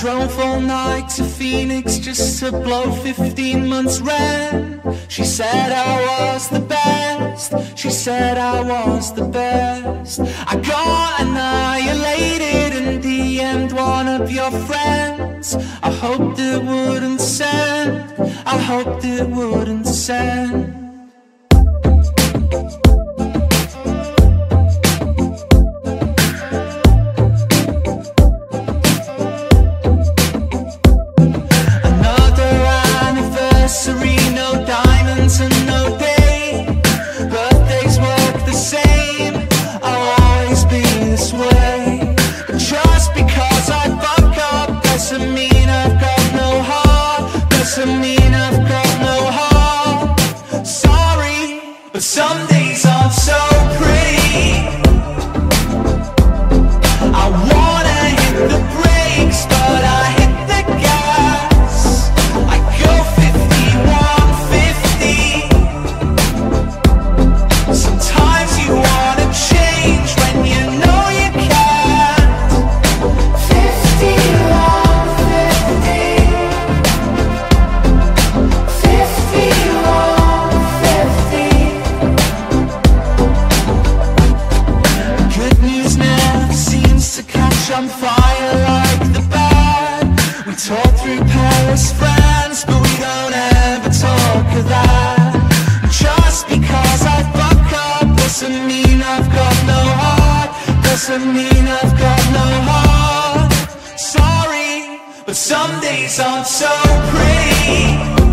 drove all night to Phoenix just to blow 15 months rent. She said I was the best, she said I was the best. I got annihilated and DM'd one of your friends. I hoped it wouldn't send, I hoped it wouldn't send. But some days aren't so pretty. I wanna hit the brakes, but I hit the gas. I go 51, 50. Sometimes you wanna change when you know you can't. 51, 50. 51, 50. On fire like the bad. We talk through Paris, France, but we don't ever talk of that. Just because I fuck up doesn't mean I've got no heart, doesn't mean I've got no heart. Sorry, but some days aren't so pretty.